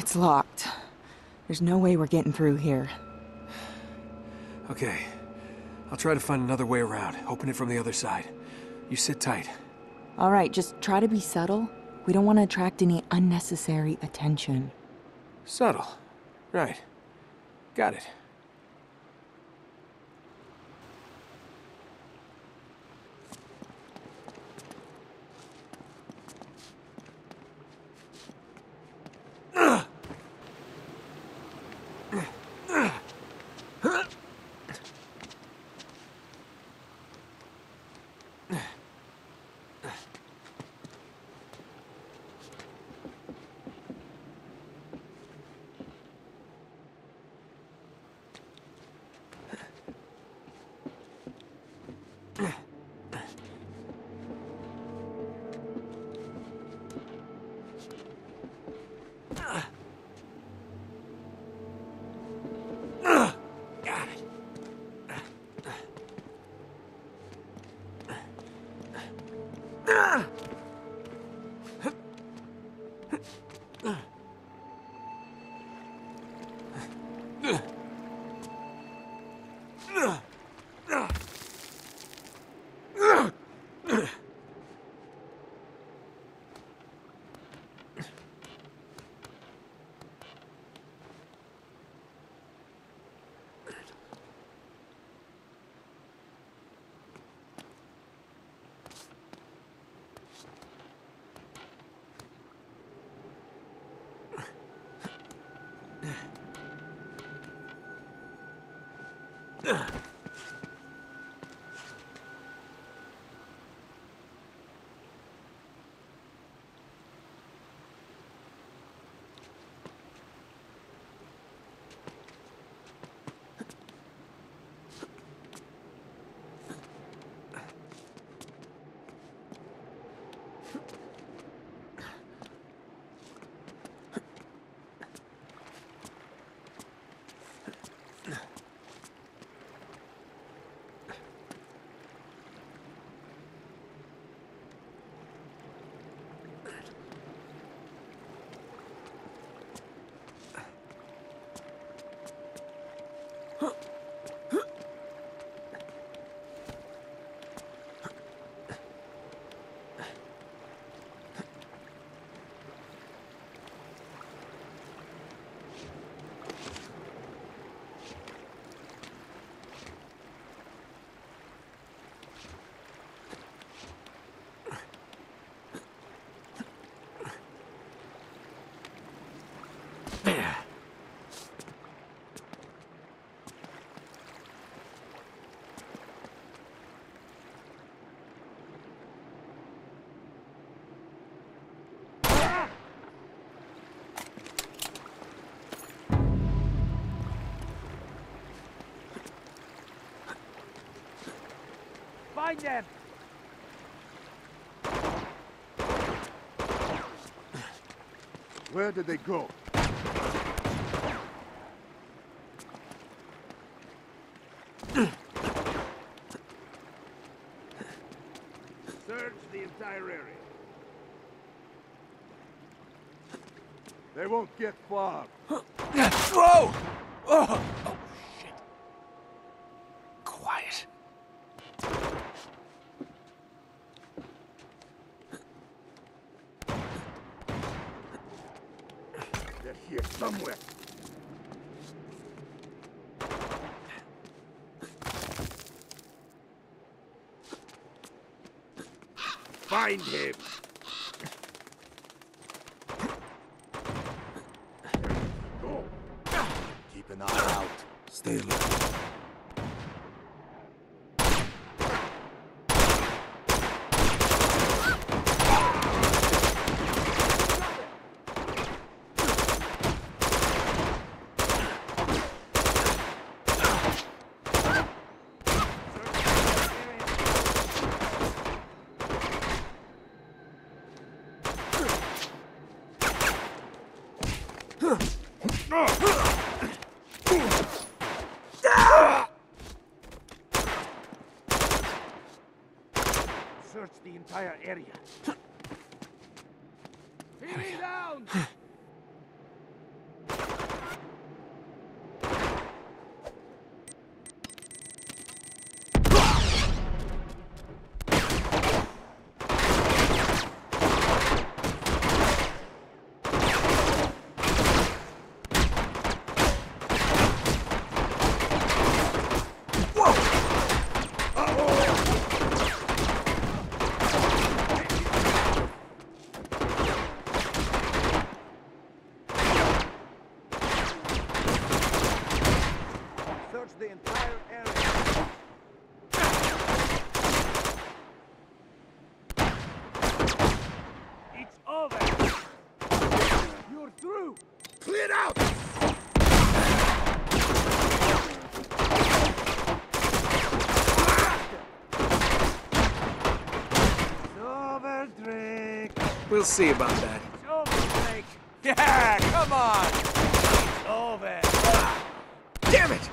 It's locked. There's no way we're getting through here. Okay. I'll try to find another way around. Open it from the other side. You sit tight. All right, just try to be subtle. We don't want to attract any unnecessary attention. Subtle. Right. Got it. Find them! Where did they go? Search the entire area. They won't get far. Whoa! Oh, shit. Quiet. They're here somewhere. Find him! Go. Keep an eye out. Stay alert. Search the entire area. Pin me down! You're through! Clear out! It's over, Drake. We'll see about that. It's over, Drake. Yeah, come on! It's over. Damn it!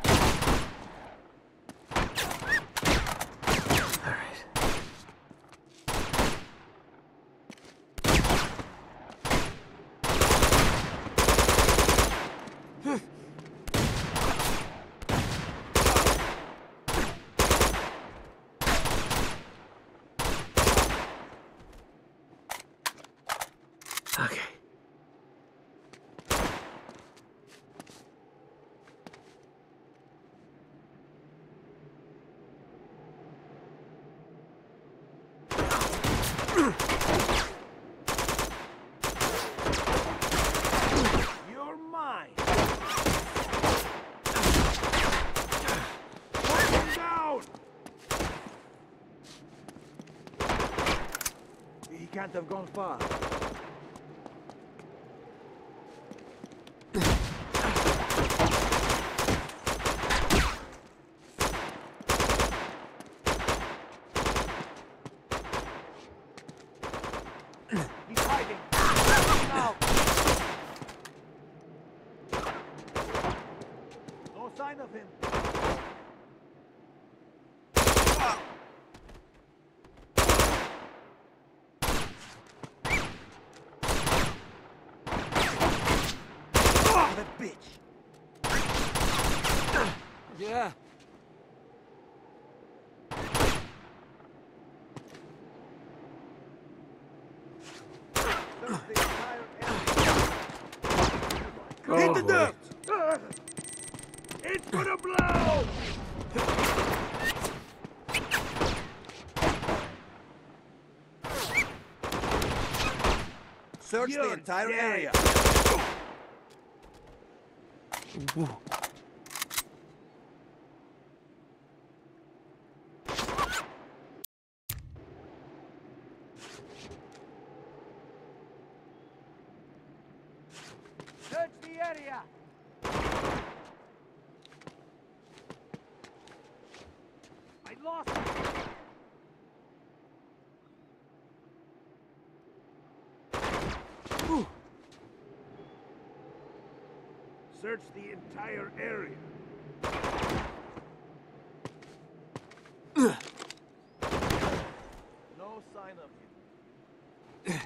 Okay. You're mine. Put him down. He can't have gone far. He's hiding. Now. No sign of him. Oh, the bitch. Yeah. Search the entire area. Oh, Hit the boy. dirt! It's gonna blow! Search the You're entire dead. area. Search the area! I lost him! Search the entire area. No sign of him.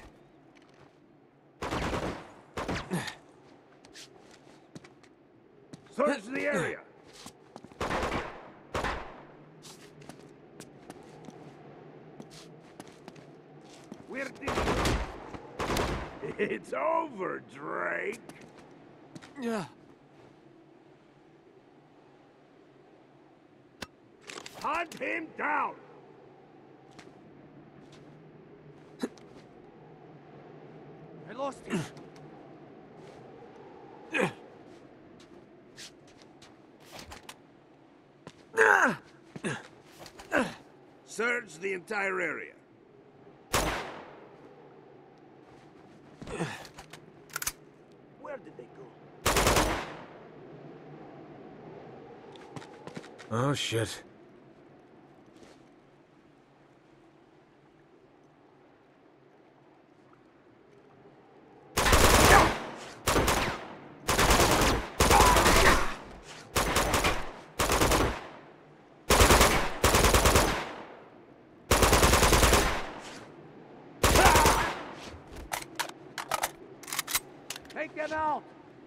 Search the area. Where did It's over, Drake. Yeah. Hunt him down. I lost him. Search the entire area. Where did they go? Oh, shit. Take them out!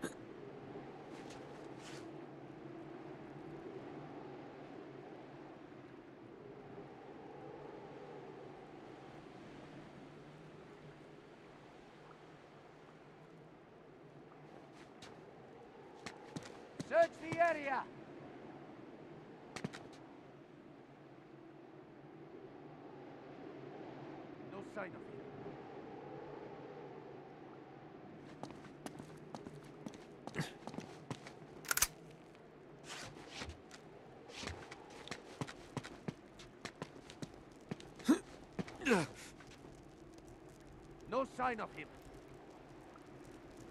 Search the area! No sign of him. No sign of him.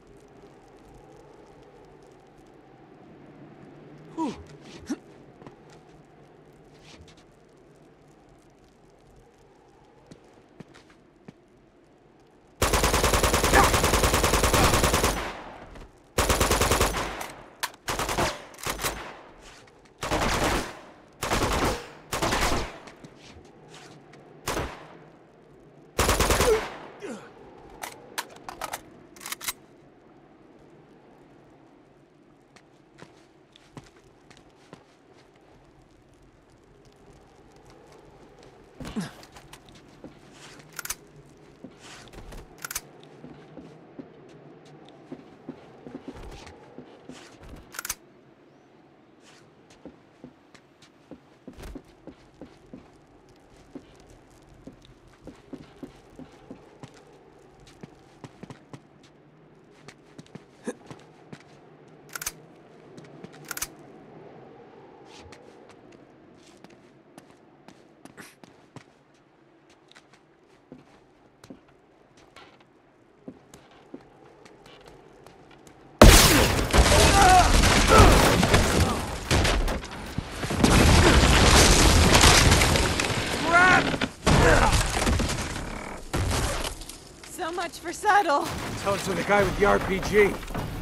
for settle. Tell it to the guy with the RPG.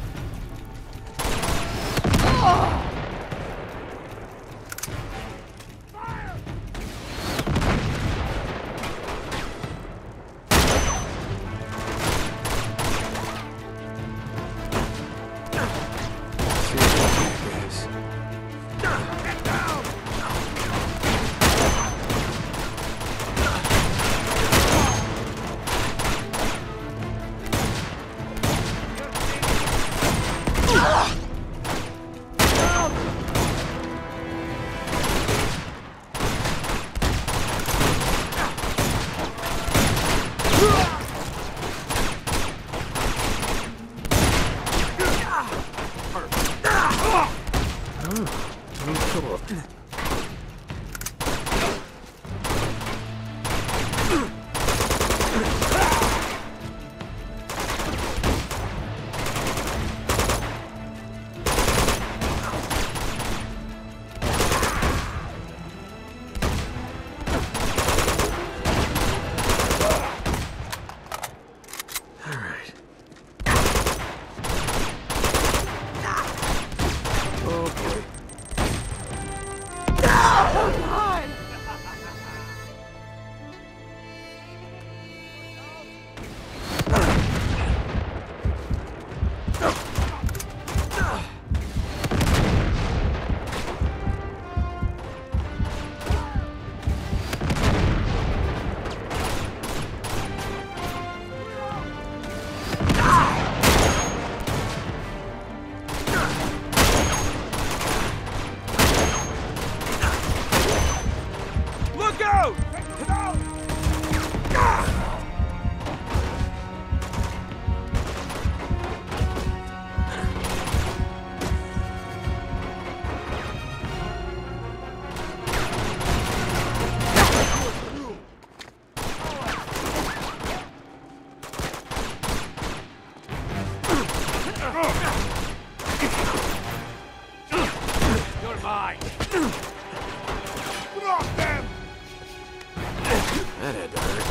That had to hurt.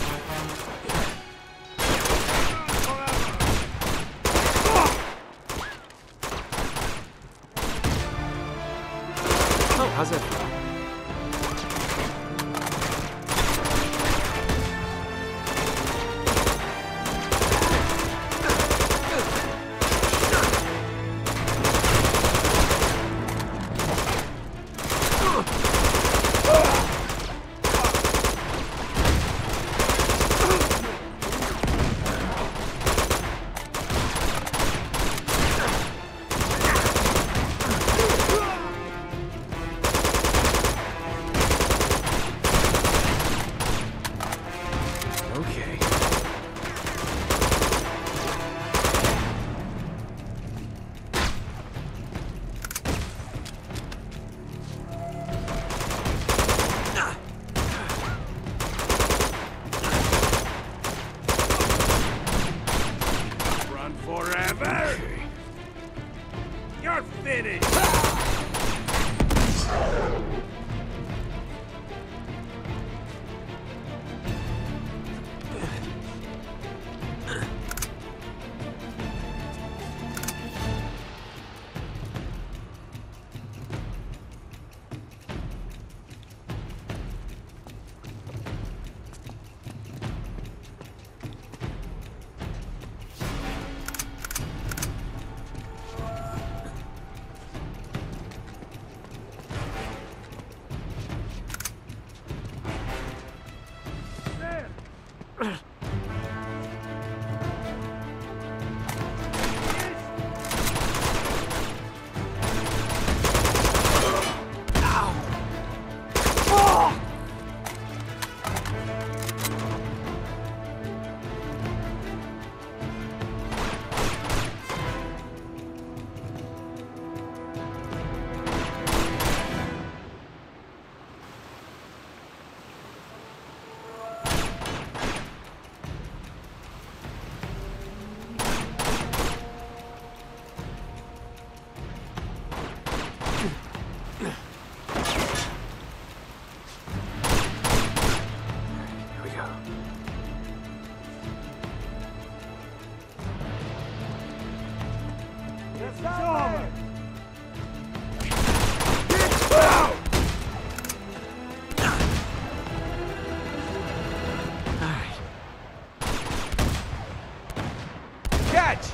Oh, how's that feel? Okay. Run forever? Okay. You're finished! Alright. Catch!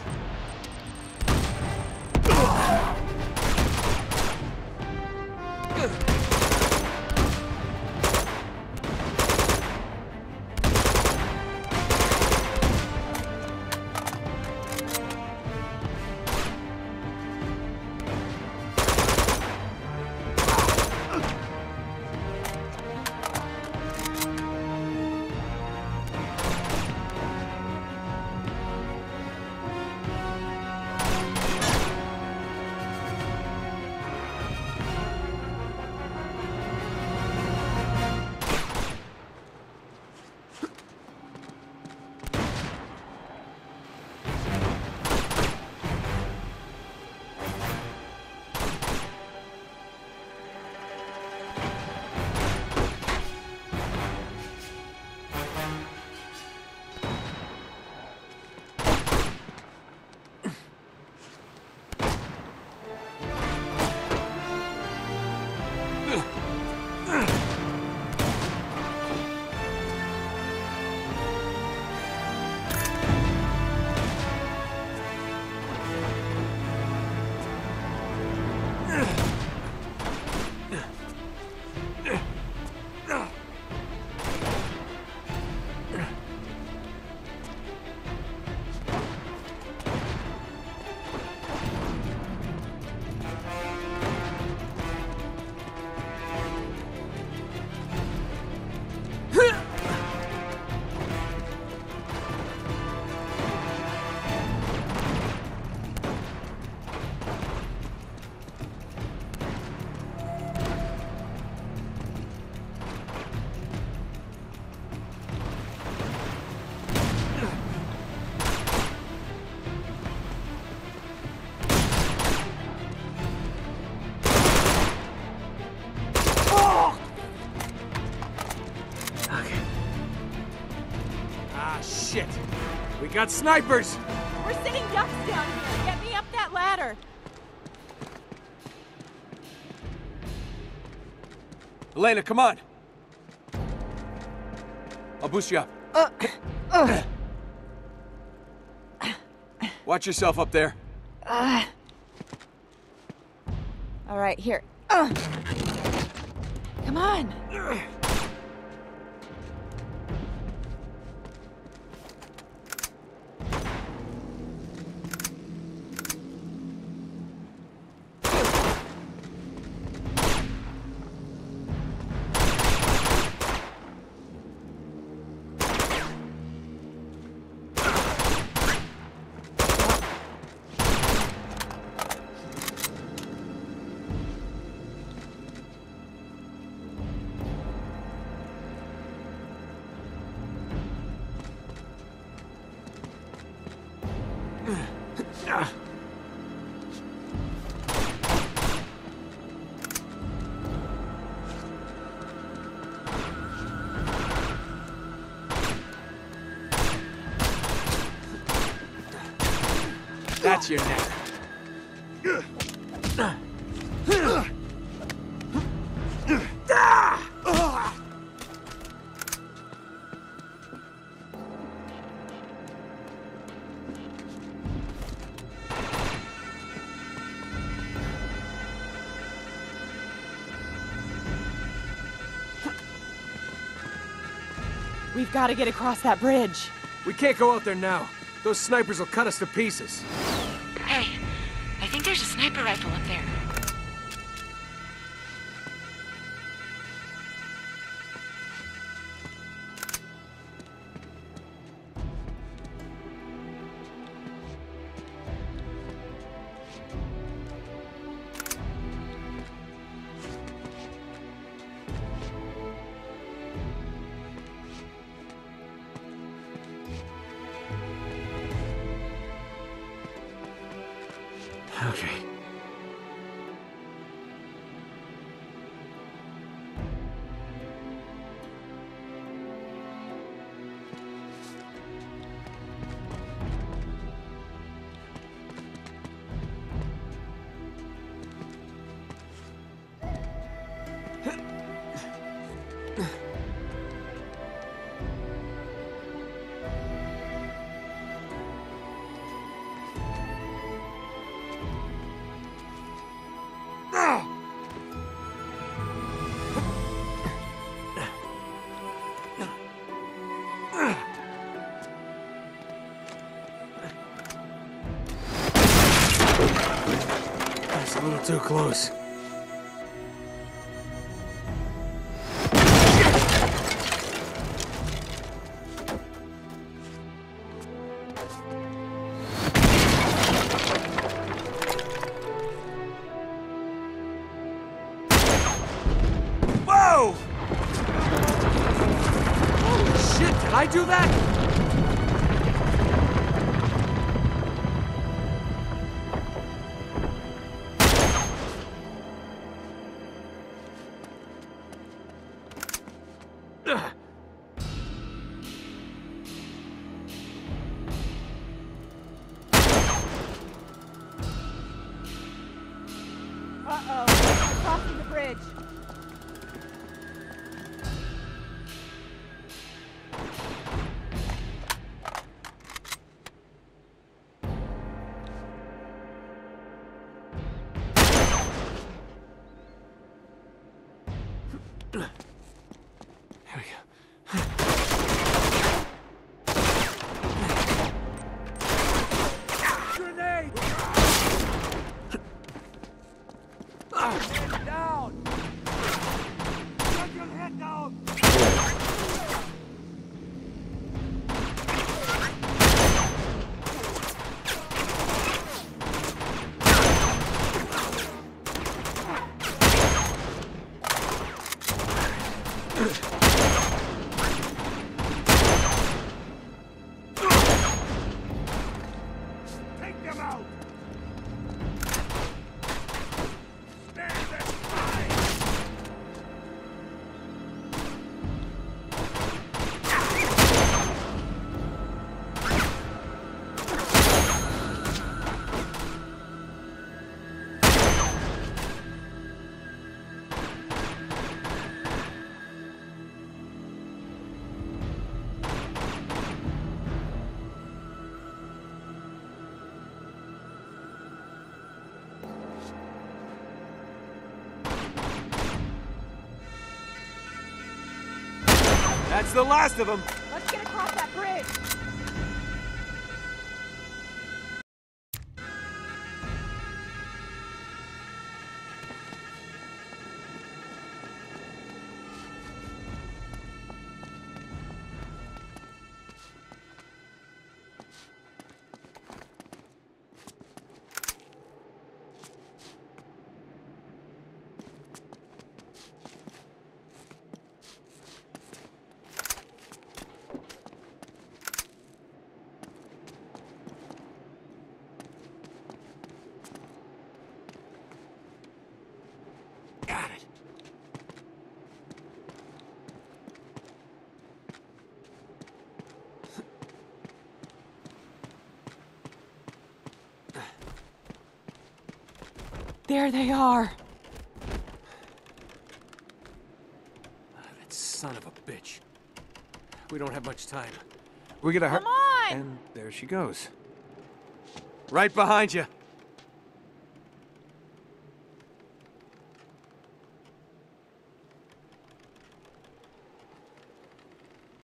Shit! We got snipers! We're sitting ducks down here. Get me up that ladder. Elena, come on! I'll boost you up. Watch yourself up there. All right, here. Come on. That's your neck. We've got to get across that bridge. We can't go out there now. Those snipers will cut us to pieces. Hey, I think there's a sniper rifle up there. Okay. A little too close. Whoa! Holy shit, did I do that? Uh-oh. Crossing the bridge. There we go. Grenade! Head down! Get your head down! Take them out! Stand aside! That's the last of them. Let's get across that bridge. Got it. There they are. That son of a bitch. We don't have much time. We're gonna hurt. Come on! And there she goes. Right behind you.